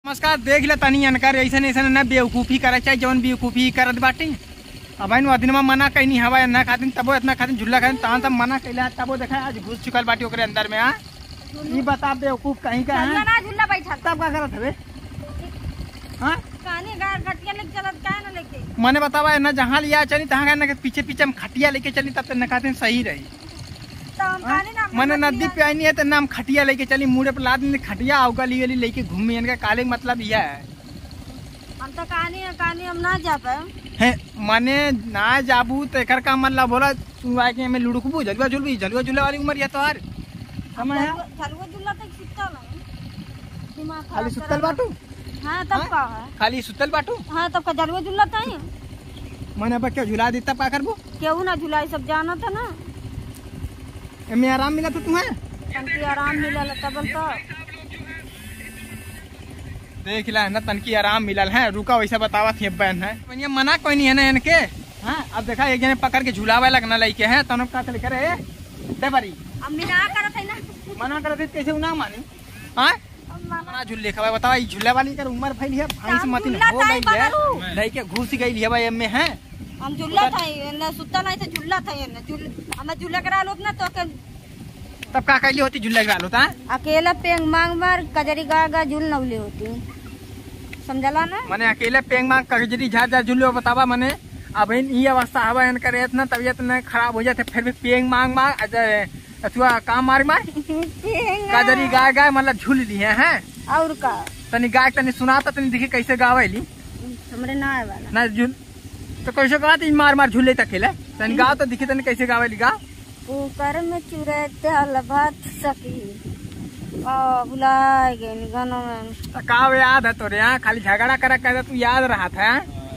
नमस्कार। देख ले तनी अनकर ऐसा न बेवकूफ़ी करे चाहे जौन बेवकूफ़ी करत बाटे। अब अदिनमा मना कहीं हवा न खातिन तबो इतना खातिन झुल्ला खातिन तहन सब मना कैला तबो देखा आज घुस चुकल बाटी ओकरे अंदर में। ई बता बेवकूफ कहीं का है ना झुल्ला बैठा तब का करत हवे। हां कहानी गार खटिया लेके चलत काहे न लेके मने बतावा न जहां लिया चली तहां न पीछे पीछे हम खटिया लेके चली तब न खातिन सही रही। तो हम कहानी ना मने नदी पे आई है तो नाम खटिया लेके चली मुड़े पर लाद खटिया औगा ली लेके घूमी इनका काले मतलब यह है। हम तो कहानी हम ना जा पाए है माने ना जाबू तो एकर का मतलब बोला सुनवाए के में लुड़कबू झलुआ झुलवा वाली उम्र या तोहार समय है। झलुआ झुल्ला तक सुतल है दिमाग खाली सुतल बाटू। हां तब का है खाली सुतल बाटू। हां तब का झलुआ झुल्ला ताई मने अब क्या झुला देता पा करबो केहू ना झुलाई सब जाना था ना। एमे आराम मिला तो तुम्हें तनकी आराम मिलल तबल तो देख ला ना तनकी आराम मिलल है। रुका वैसा बतावा थे बहन है ये मना कोई नहीं है ना इनके। हां अब देखा एक जने पकड़ के झुलावे लगना लइके है तनो का चल करे दे बारी अब मिला करत है ना मना करत कैसे ना मानी। हां मना झुल्ले खवा बतावा ई झुल्ला वाली कर उम्र फैली है भाई से मतिन हो गई है लइके घुस गई है भाई एमे है। हम झुल्ला था ना सुत्ता नहीं तो झुल्ला था ना हम झुल्ला करा लो ना तो तब का कैली होती झुल्ला करा लो ता अकेला पेंग मांग मार कजरी गा झुल नवले होती समझला ना। मने अकेले पेंग मांग कजरी झाझा झुल्लो बतावा मने अब ई अवस्था हवा इन करे इतना तबीयत न खराब हो जाते फिर भी पेंग मांग अथवा काम मार कजरी गा मतलब झूल ली है। और का तनी गाय तनी सुनाता तनी देखी कैसे गावेली हमरे ना आए वाला ना झूल तो कैसे गात मार झूले तक खेले तनी गाओ तो दिखी तनी कैसे गावेली गा कुकर में चूरे दाल भात सकी भुला गई गाना में का याद है तोरे यहाँ खाली झगड़ा कर तू याद रहा था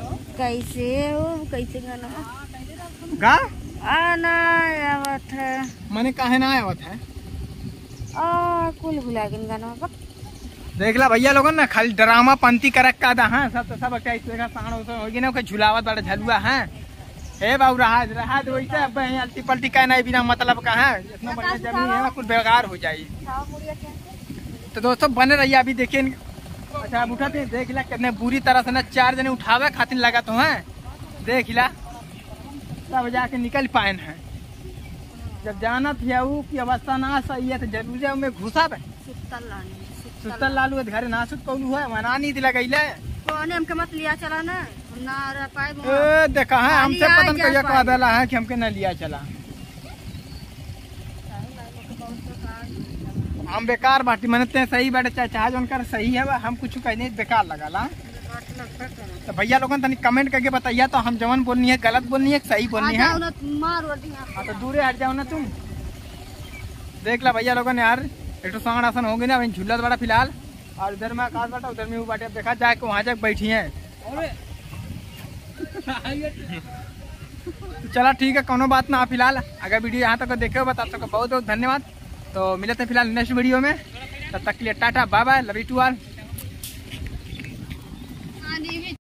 कैसे गाना गा आना आवत है मने काहे ना आवत है कुल भुला गई गाना देख ला भैया लोगन ना खाली ड्रामा पंती करक का दा हां सब तो सब कैसे का साण होगी ना झुलावत बड़ा झलुआ है। ए बाबू रहा वैसे अब अल्टी पल्टी का नहीं बिना मतलब का है इतना बढ़िया जमीन है कुछ बेकार हो जाए। तो दोस्तों बने रहिए अभी देखिए। अच्छा अब उठाते देख ला कितने बुरी तरह से ना 4 जने उठावे खातिर लगा तो है देख ला तब जाके निकल पाए है। जब जाना था की अवस्था ना सही है तो जरूर है में घुसा सुतल लालू घर ना सुत कौलू है मना नहीं दिला गई कौन हमके मत लिया चला ना हम ना रह पाए देखा है हमसे पता नहीं क्या कह देला है कि हमके न लिया चला हम बेकार बाटी मनते सही बैठे चाहे चाहे जोन कर सही है हम कुछ कहने बेकार लगा तो भैया लोगन तनी कमेंट करके बताइए तो हम जवन बोलनी है गलत बोलनी है सही बोलनी है। तो दूरे हट जाओ ना तुम। देख ला भैया लोगन यार एक तो सांगड़ आसन हो गई ना अभी झूला बड़ा फिलहाल और उधर में आकाश बाटा उधर में वो बाटे देखा जाके वहां जाके बैठी है। चला ठीक है कोनो बात ना फिलहाल अगर वीडियो यहाँ तक देखे हो बता सबका बहुत बहुत धन्यवाद। तो मिलते हैं फिलहाल नेक्स्ट वीडियो में तब तक के लिए tata bye bye love you to all.